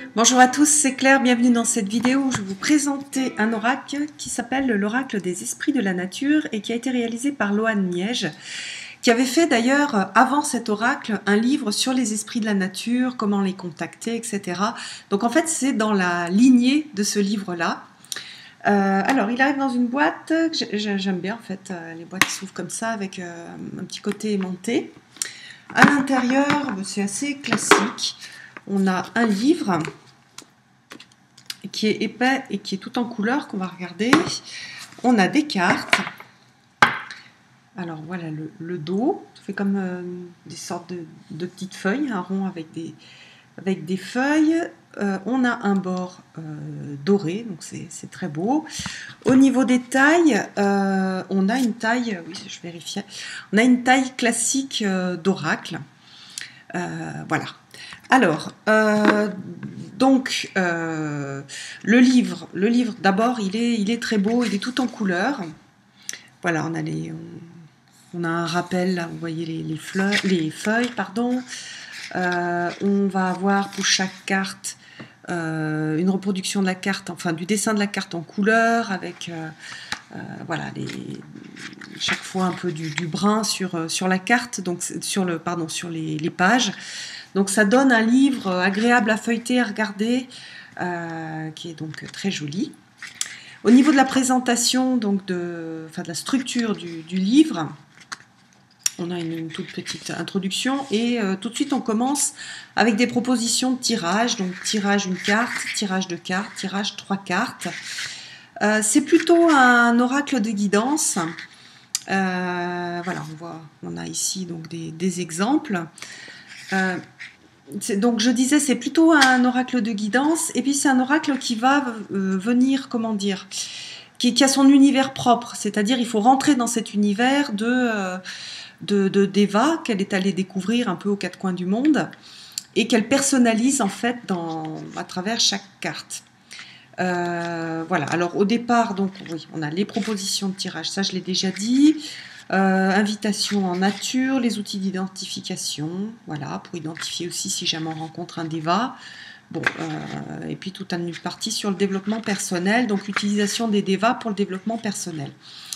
Bonjour à tous, c'est Claire, bienvenue dans cette vidéo où je vais vous présenter un oracle qui s'appelle l'oracle des esprits de la nature et qui a été réalisé par Loan Miège, qui avait fait d'ailleurs avant cet oracle un livre sur les esprits de la nature, comment les contacter, etc. Donc en fait c'est dans la lignée de ce livre-là. Alors il arrive dans une boîte, j'aime bien en fait les boîtes qui s'ouvrent comme ça avec un petit côté aimanté. À l'intérieur, c'est assez classique. On a un livre qui est épais et qui est tout en couleur qu'on va regarder. On a des cartes. Alors voilà le dos. Ça fait comme des sortes de petites feuilles, un rond avec des feuilles. On a un bord doré, donc c'est très beau. Au niveau des tailles, on a une taille, oui je vérifiais, on a une taille classique d'oracle. Voilà. Alors, le livre d'abord, il est très beau, il est tout en couleur. Voilà, on a un rappel, là, vous voyez les feuilles, pardon. On va avoir pour chaque carte une reproduction de la carte, enfin du dessin de la carte en couleur, avec voilà, chaque fois un peu du brun sur la carte, donc sur les pages. Donc ça donne un livre agréable à feuilleter, à regarder, qui est donc très joli. Au niveau de la présentation, donc de la structure du livre, on a une toute petite introduction et tout de suite on commence avec des propositions de tirage. Donc tirage une carte, tirage deux cartes, tirage trois cartes. C'est plutôt un oracle de guidance. Voilà, on a ici donc des exemples. Donc je disais, c'est plutôt un oracle de guidance, et puis c'est un oracle qui va venir, comment dire, qui a son univers propre, c'est-à-dire il faut rentrer dans cet univers de d'Eva qu'elle est allée découvrir un peu aux quatre coins du monde, et qu'elle personnalise en fait à travers chaque carte. Voilà, alors au départ, donc oui, on a les propositions de tirage, ça je l'ai déjà dit. Invitation en nature, les outils d'identification, voilà, pour identifier aussi si jamais on rencontre un Deva. Bon, et puis toute une partie sur le développement personnel, donc utilisation des Devas pour le développement personnel.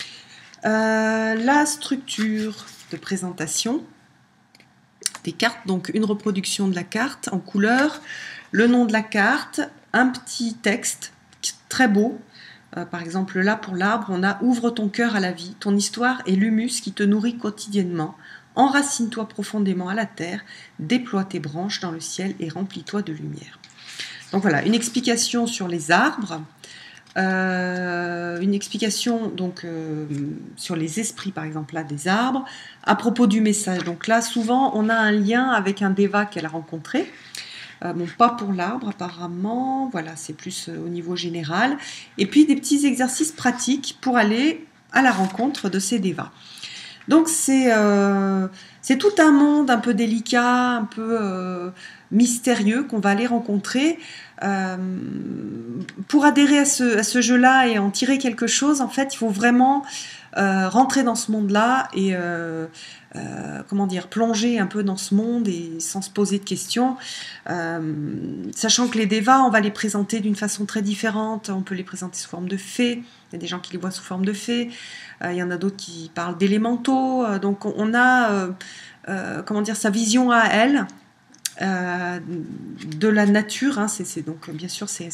La structure de présentation des cartes, donc une reproduction de la carte en couleur, le nom de la carte, un petit texte très beau. Par exemple, là, pour l'arbre, on a « Ouvre ton cœur à la vie, ton histoire est l'humus qui te nourrit quotidiennement. Enracine-toi profondément à la terre, déploie tes branches dans le ciel et remplis-toi de lumière. » Donc voilà, une explication sur les arbres, une explication donc, sur les esprits, par exemple, là, des arbres, à propos du message. Donc là, souvent, on a un lien avec un Deva qu'elle a rencontré. Bon, pas pour l'arbre apparemment, voilà, c'est plus au niveau général. Et puis des petits exercices pratiques pour aller à la rencontre de ces Devas. Donc c'est tout un monde un peu délicat, un peu mystérieux qu'on va aller rencontrer. Pour adhérer à ce jeu-là et en tirer quelque chose, en fait, il faut vraiment rentrer dans ce monde-là et comment dire, plonger un peu dans ce monde et sans se poser de questions, sachant que les Devas, on va les présenter d'une façon très différente. On peut les présenter sous forme de fées, il y a des gens qui les voient sous forme de fées, il y en a d'autres qui parlent d'élémentaux, donc on a comment dire, sa vision à elle de la nature, hein. Donc bien sûr c'est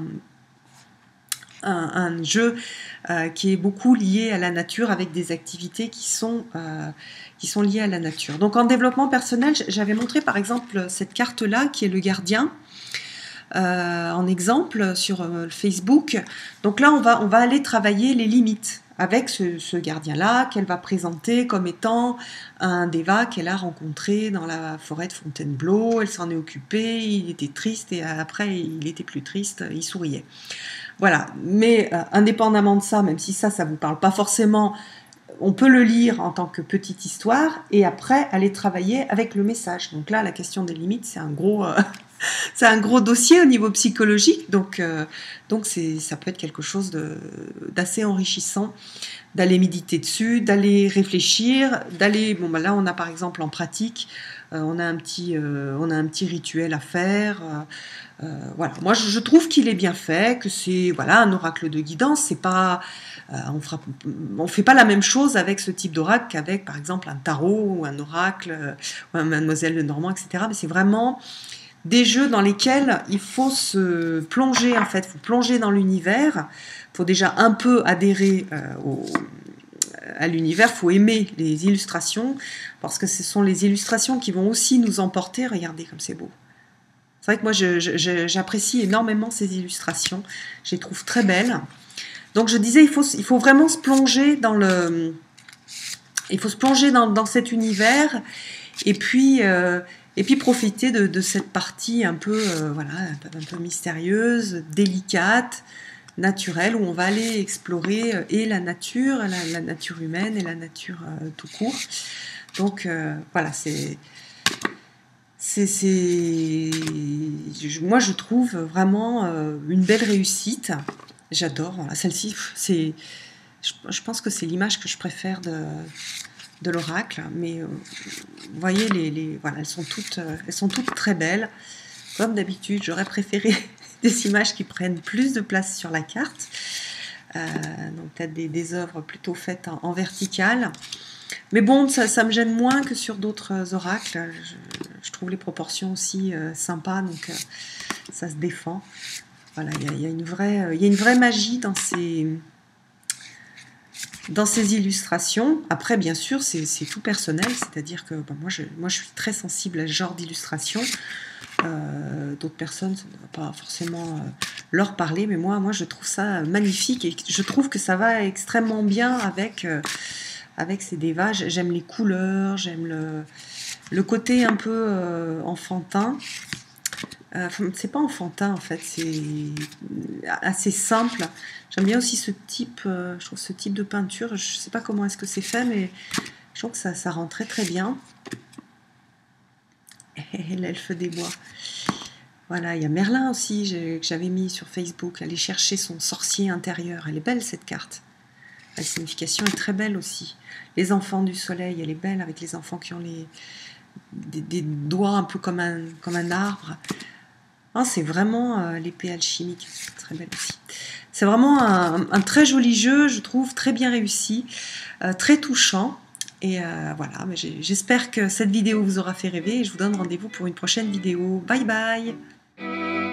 un jeu qui est beaucoup lié à la nature, avec des activités qui sont liées à la nature. Donc en développement personnel, j'avais montré par exemple cette carte-là qui est le gardien, en exemple sur Facebook. Donc là, on va aller travailler les limites avec ce gardien-là, qu'elle va présenter comme étant un Deva qu'elle a rencontré dans la forêt de Fontainebleau. Elle s'en est occupée, il était triste, et après il était plus triste, il souriait. Voilà, mais indépendamment de ça, même si ça vous parle pas forcément, on peut le lire en tant que petite histoire et après aller travailler avec le message. Donc là, la question des limites, c'est un gros c'est un gros dossier au niveau psychologique, donc ça peut être quelque chose d'assez enrichissant, d'aller méditer dessus, d'aller réfléchir, d'aller... Bon, bah là, on a par exemple en pratique, on a un petit rituel à faire. Voilà. Moi, je trouve qu'il est bien fait, que c'est voilà, un oracle de guidance. C'est pas, on fait pas la même chose avec ce type d'oracle qu'avec, par exemple, un tarot ou un oracle, ou un Mademoiselle Lenormand, etc. Mais c'est vraiment des jeux dans lesquels il faut se plonger, en fait. Il faut plonger dans l'univers. Il faut déjà un peu adhérer à l'univers. Il faut aimer les illustrations, parce que ce sont les illustrations qui vont aussi nous emporter. Regardez comme c'est beau. C'est vrai que moi, j'apprécie énormément ces illustrations. Je les trouve très belles. Donc, je disais, il faut vraiment se plonger dans dans cet univers et puis profiter de cette partie un peu, voilà, un peu mystérieuse, délicate, naturelle, où on va aller explorer et la nature humaine et la nature tout court. Donc, voilà, moi, je trouve vraiment une belle réussite. J'adore. Voilà, celle-ci, je pense que c'est l'image que je préfère de l'oracle. Mais vous voyez, voilà, elles sont toutes très belles. Comme d'habitude, j'aurais préféré des images qui prennent plus de place sur la carte. Donc peut-être des œuvres plutôt faites en verticale. Mais bon, ça me gêne moins que sur d'autres oracles. Je trouve les proportions aussi sympas, donc ça se défend. Voilà, il y a une vraie magie dans ces illustrations. Après, bien sûr, c'est tout personnel, c'est-à-dire que moi, je suis très sensible à ce genre d'illustration. D'autres personnes, ça ne va pas forcément leur parler, mais moi, je trouve ça magnifique et je trouve que ça va extrêmement bien avec ces dévas. J'aime les couleurs, j'aime le côté un peu enfantin. C'est pas enfantin en fait, c'est assez simple. J'aime bien aussi ce type, je trouve ce type de peinture. Je sais pas comment est-ce que c'est fait, mais je trouve que ça rend très très bien. L'elfe des bois. Voilà, il y a Merlin aussi que j'avais mis sur Facebook. Aller chercher son sorcier intérieur. Elle est belle cette carte. La signification est très belle aussi. Les enfants du soleil, elle est belle avec les enfants qui ont des doigts un peu comme un arbre. Ah, c'est vraiment l'épée alchimique, c'est très belle aussi. C'est vraiment un très joli jeu, je trouve, très bien réussi, très touchant. Et voilà, j'espère que cette vidéo vous aura fait rêver et je vous donne rendez-vous pour une prochaine vidéo. Bye bye!